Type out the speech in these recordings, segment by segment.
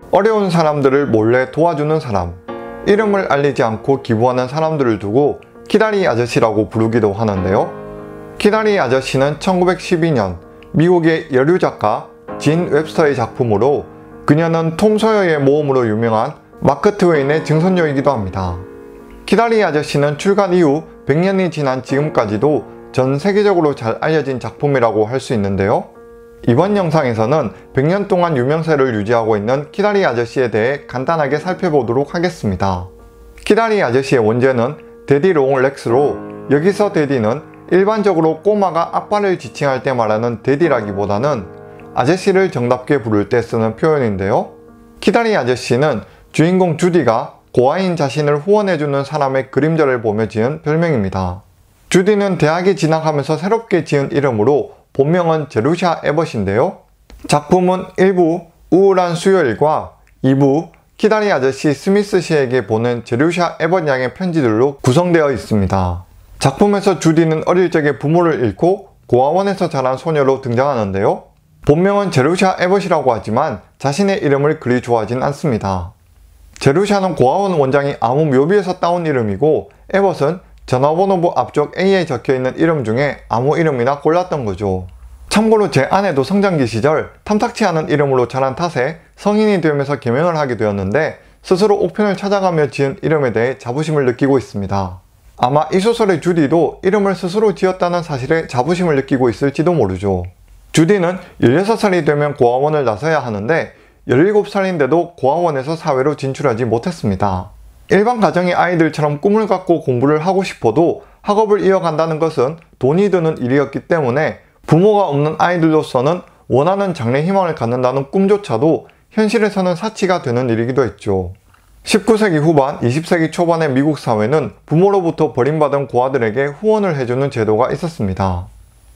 어려운 사람들을 몰래 도와주는 사람, 이름을 알리지 않고 기부하는 사람들을 두고 키다리 아저씨라고 부르기도 하는데요. 키다리 아저씨는 1912년 미국의 여류 작가 진 웹스터의 작품으로 그녀는 톰 소여의 모험으로 유명한 마크 트웨인의 증손녀이기도 합니다. 키다리 아저씨는 출간 이후 100년이 지난 지금까지도 전 세계적으로 잘 알려진 작품이라고 할 수 있는데요. 이번 영상에서는 100년 동안 유명세를 유지하고 있는 키다리 아저씨에 대해 간단하게 살펴보도록 하겠습니다. 키다리 아저씨의 원제는 데디 롱 렉스로, 여기서 데디는 일반적으로 꼬마가 아빠를 지칭할 때 말하는 데디라기보다는 아저씨를 정답게 부를 때 쓰는 표현인데요. 키다리 아저씨는 주인공 주디가 고아인 자신을 후원해주는 사람의 그림자를 보며 지은 별명입니다. 주디는 대학에 진학하면서 새롭게 지은 이름으로 본명은 제루샤 에벗인데요. 작품은 1부 우울한 수요일과 2부 키다리 아저씨 스미스 씨에게 보낸 제루샤 에벗 양의 편지들로 구성되어 있습니다. 작품에서 주디는 어릴 적에 부모를 잃고 고아원에서 자란 소녀로 등장하는데요. 본명은 제루샤 에벗이라고 하지만 자신의 이름을 그리 좋아하진 않습니다. 제루샤는 고아원 원장이 아무 묘비에서 따온 이름이고, 에벗은 전화번호부 앞쪽 A에 적혀있는 이름 중에 아무 이름이나 골랐던 거죠. 참고로 제 아내도 성장기 시절 탐탁치 않은 이름으로 자란 탓에 성인이 되면서 개명을 하게 되었는데 스스로 옥편을 찾아가며 지은 이름에 대해 자부심을 느끼고 있습니다. 아마 이 소설의 주디도 이름을 스스로 지었다는 사실에 자부심을 느끼고 있을지도 모르죠. 주디는 16살이 되면 고아원을 나서야 하는데 17살인데도 고아원에서 사회로 진출하지 못했습니다. 일반 가정의 아이들처럼 꿈을 갖고 공부를 하고 싶어도 학업을 이어간다는 것은 돈이 드는 일이었기 때문에 부모가 없는 아이들로서는 원하는 장래 희망을 갖는다는 꿈조차도 현실에서는 사치가 되는 일이기도 했죠. 19세기 후반, 20세기 초반의 미국 사회는 부모로부터 버림받은 고아들에게 후원을 해주는 제도가 있었습니다.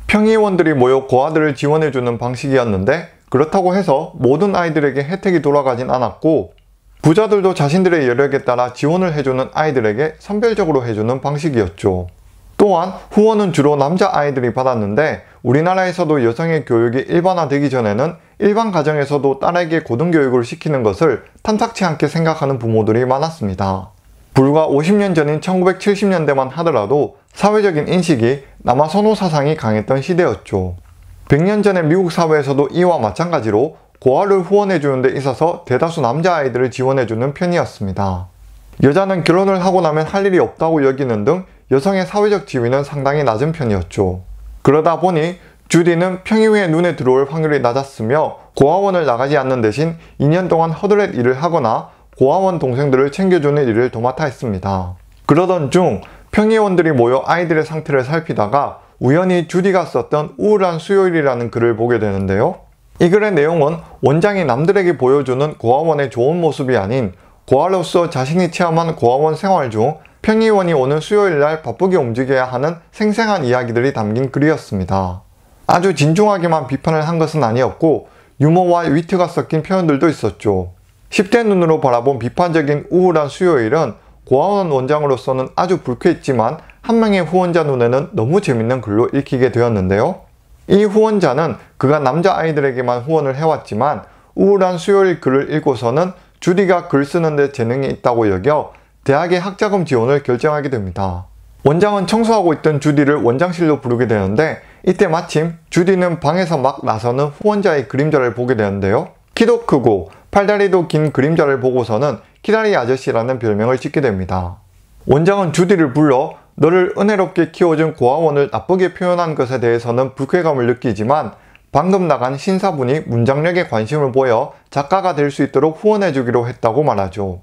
평의원들이 모여 고아들을 지원해주는 방식이었는데, 그렇다고 해서 모든 아이들에게 혜택이 돌아가진 않았고, 부자들도 자신들의 여력에 따라 지원을 해주는 아이들에게 선별적으로 해주는 방식이었죠. 또한 후원은 주로 남자아이들이 받았는데, 우리나라에서도 여성의 교육이 일반화되기 전에는 일반 가정에서도 딸에게 고등교육을 시키는 것을 탐탁치 않게 생각하는 부모들이 많았습니다. 불과 50년 전인 1970년대만 하더라도 사회적인 인식이 남아선호 사상이 강했던 시대였죠. 100년 전의 미국 사회에서도 이와 마찬가지로 고아를 후원해주는 데 있어서 대다수 남자아이들을 지원해주는 편이었습니다. 여자는 결혼을 하고 나면 할 일이 없다고 여기는 등 여성의 사회적 지위는 상당히 낮은 편이었죠. 그러다 보니 주디는 평의회의 눈에 들어올 확률이 낮았으며 고아원을 나가지 않는 대신 2년 동안 허드렛 일을 하거나 고아원 동생들을 챙겨주는 일을 도맡아 했습니다. 그러던 중 평의원들이 모여 아이들의 상태를 살피다가 우연히 주디가 썼던 우울한 수요일이라는 글을 보게 되는데요. 이 글의 내용은 원장이 남들에게 보여주는 고아원의 좋은 모습이 아닌 고아로서 자신이 체험한 고아원 생활 중 평의원이 오는 수요일날 바쁘게 움직여야 하는 생생한 이야기들이 담긴 글이었습니다. 아주 진중하게만 비판을 한 것은 아니었고 유머와 위트가 섞인 표현들도 있었죠. 10대 눈으로 바라본 비판적인 우울한 수요일은 고아원 원장으로서는 아주 불쾌했지만 한 명의 후원자 눈에는 너무 재밌는 글로 읽히게 되었는데요. 이 후원자는 그가 남자아이들에게만 후원을 해왔지만 우울한 수요일 글을 읽고서는 주디가 글 쓰는데 재능이 있다고 여겨 대학의 학자금 지원을 결정하게 됩니다. 원장은 청소하고 있던 주디를 원장실로 부르게 되는데 이때 마침 주디는 방에서 막 나서는 후원자의 그림자를 보게 되는데요. 키도 크고 팔다리도 긴 그림자를 보고서는 키다리 아저씨라는 별명을 짓게 됩니다. 원장은 주디를 불러 너를 은혜롭게 키워준 고아원을 나쁘게 표현한 것에 대해서는 불쾌감을 느끼지만 방금 나간 신사분이 문장력에 관심을 보여 작가가 될 수 있도록 후원해주기로 했다고 말하죠.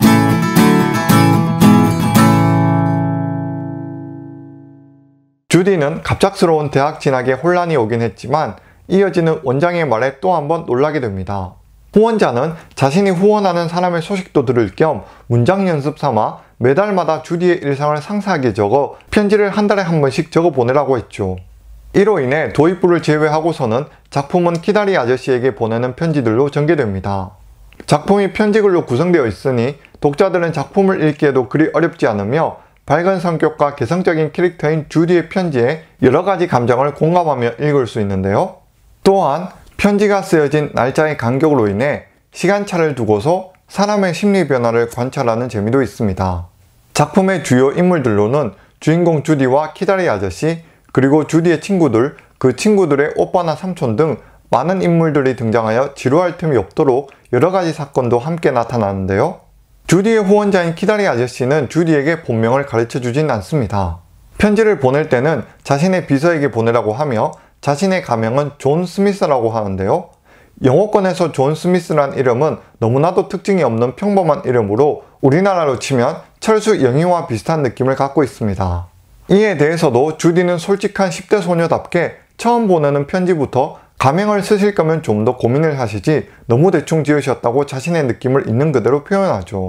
주디는 갑작스러운 대학 진학에 혼란이 오긴 했지만 이어지는 원장의 말에 또 한 번 놀라게 됩니다. 후원자는 자신이 후원하는 사람의 소식도 들을 겸 문장 연습 삼아 매달마다 주디의 일상을 상세하게 적어 편지를 한 달에 한 번씩 적어 보내라고 했죠. 이로 인해 도입부를 제외하고서는 작품은 키다리 아저씨에게 보내는 편지들로 전개됩니다. 작품이 편지글로 구성되어 있으니 독자들은 작품을 읽기에도 그리 어렵지 않으며 밝은 성격과 개성적인 캐릭터인 주디의 편지에 여러가지 감정을 공감하며 읽을 수 있는데요. 또한 편지가 쓰여진 날짜의 간격으로 인해 시간차를 두고서 사람의 심리 변화를 관찰하는 재미도 있습니다. 작품의 주요 인물들로는 주인공 주디와 키다리 아저씨, 그리고 주디의 친구들, 그 친구들의 오빠나 삼촌 등 많은 인물들이 등장하여 지루할 틈이 없도록 여러가지 사건도 함께 나타나는데요. 주디의 후원자인 키다리 아저씨는 주디에게 본명을 가르쳐주진 않습니다. 편지를 보낼 때는 자신의 비서에게 보내라고 하며 자신의 가명은 존 스미스라고 하는데요. 영어권에서 존 스미스란 이름은 너무나도 특징이 없는 평범한 이름으로 우리나라로 치면 철수 영희와 비슷한 느낌을 갖고 있습니다. 이에 대해서도 주디는 솔직한 10대 소녀답게 처음 보내는 편지부터 가명을 쓰실 거면 좀 더 고민을 하시지 너무 대충 지으셨다고 자신의 느낌을 있는 그대로 표현하죠.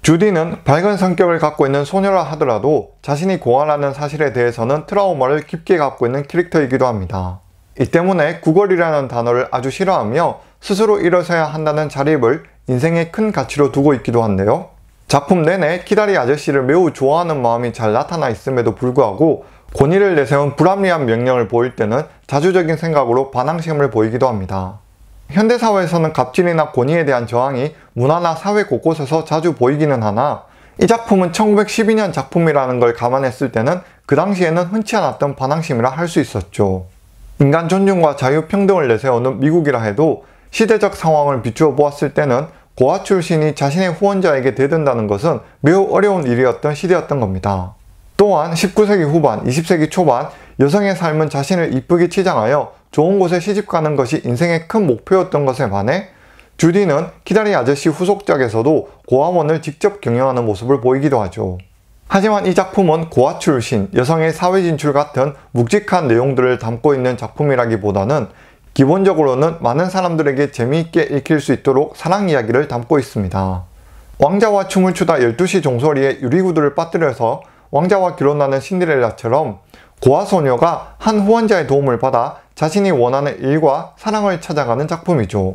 주디는 밝은 성격을 갖고 있는 소녀라 하더라도 자신이 고아라는 사실에 대해서는 트라우마를 깊게 갖고 있는 캐릭터이기도 합니다. 이 때문에 구걸이라는 단어를 아주 싫어하며 스스로 일어서야 한다는 자립을 인생의 큰 가치로 두고 있기도 한데요. 작품 내내 키다리 아저씨를 매우 좋아하는 마음이 잘 나타나 있음에도 불구하고 권위를 내세운 불합리한 명령을 보일 때는 자주적인 생각으로 반항심을 보이기도 합니다. 현대사회에서는 갑질이나 권위에 대한 저항이 문화나 사회 곳곳에서 자주 보이기는 하나 이 작품은 1912년 작품이라는 걸 감안했을 때는 그 당시에는 흔치 않았던 반항심이라 할 수 있었죠. 인간 존중과 자유 평등을 내세우는 미국이라 해도 시대적 상황을 비추어 보았을 때는 고아 출신이 자신의 후원자에게 대든다는 것은 매우 어려운 일이었던 시대였던 겁니다. 또한 19세기 후반, 20세기 초반 여성의 삶은 자신을 이쁘게 치장하여 좋은 곳에 시집가는 것이 인생의 큰 목표였던 것에 반해 주디는 키다리 아저씨 후속작에서도 고아원을 직접 경영하는 모습을 보이기도 하죠. 하지만 이 작품은 고아 출신, 여성의 사회 진출 같은 묵직한 내용들을 담고 있는 작품이라기보다는 기본적으로는 많은 사람들에게 재미있게 읽힐 수 있도록 사랑 이야기를 담고 있습니다. 왕자와 춤을 추다 12시 종소리에 유리구두를 빠뜨려서 왕자와 결혼하는 신데렐라처럼 고아 소녀가 한 후원자의 도움을 받아 자신이 원하는 일과 사랑을 찾아가는 작품이죠.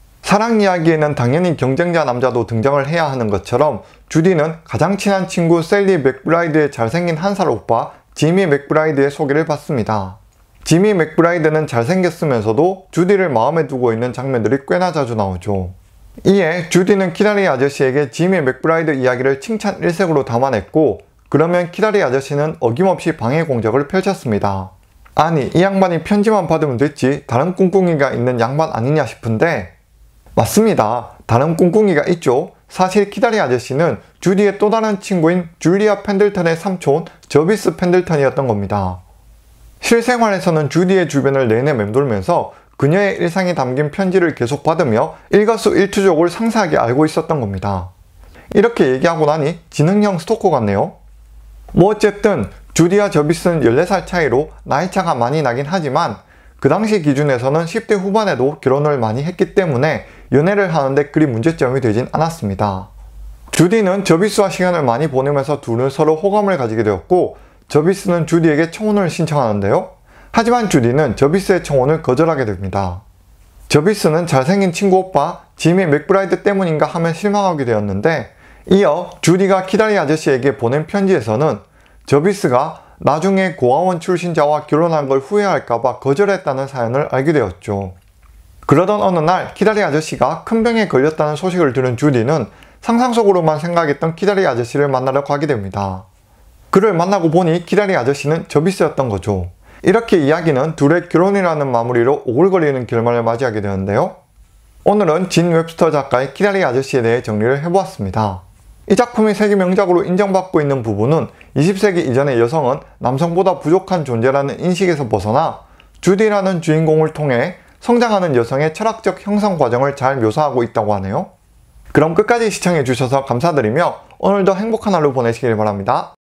사랑 이야기에는 당연히 경쟁자 남자도 등장을 해야 하는 것처럼 주디는 가장 친한 친구 셀리 맥브라이드의 잘생긴 한 살 오빠 지미 맥브라이드의 소개를 받습니다. 지미 맥브라이드는 잘생겼으면서도 주디를 마음에 두고 있는 장면들이 꽤나 자주 나오죠. 이에 주디는 키다리 아저씨에게 지미 맥브라이드 이야기를 칭찬 일색으로 담아냈고 그러면 키다리 아저씨는 어김없이 방해 공작을 펼쳤습니다. 아니 이 양반이 편지만 받으면 됐지 다른 꿍꿍이가 있는 양반 아니냐 싶은데 맞습니다. 다른 꿍꿍이가 있죠. 사실 키다리 아저씨는 주디의 또 다른 친구인 줄리아 펜들턴의 삼촌 저비스 펜들턴이었던 겁니다. 실생활에서는 주디의 주변을 내내 맴돌면서 그녀의 일상이 담긴 편지를 계속 받으며 일거수일투족을 상세하게 알고 있었던 겁니다. 이렇게 얘기하고 나니 지능형 스토커 같네요. 뭐 어쨌든 주디와 저비스는 14살 차이로 나이차가 많이 나긴 하지만 그 당시 기준에서는 10대 후반에도 결혼을 많이 했기 때문에 연애를 하는데 그리 문제점이 되진 않았습니다. 주디는 저비스와 시간을 많이 보내면서 둘은 서로 호감을 가지게 되었고 저비스는 주디에게 청혼을 신청하는데요. 하지만 주디는 저비스의 청혼을 거절하게 됩니다. 저비스는 잘생긴 친구 오빠 지미 맥브라이드 때문인가 하며 실망하게 되었는데 이어 주디가 키다리 아저씨에게 보낸 편지에서는 저비스가 나중에 고아원 출신자와 결혼한 걸 후회할까봐 거절했다는 사연을 알게 되었죠. 그러던 어느 날 키다리 아저씨가 큰 병에 걸렸다는 소식을 들은 주디는 상상 속으로만 생각했던 키다리 아저씨를 만나러 가게 됩니다. 그를 만나고 보니 키다리 아저씨는 저비스였던 거죠. 이렇게 이야기는 둘의 결혼이라는 마무리로 오글거리는 결말을 맞이하게 되는데요. 오늘은 진 웹스터 작가의 키다리 아저씨에 대해 정리를 해보았습니다. 이 작품이 세계 명작으로 인정받고 있는 부분은 20세기 이전의 여성은 남성보다 부족한 존재라는 인식에서 벗어나 주디라는 주인공을 통해 성장하는 여성의 철학적 형성 과정을 잘 묘사하고 있다고 하네요. 그럼 끝까지 시청해주셔서 감사드리며 오늘도 행복한 하루 보내시길 바랍니다.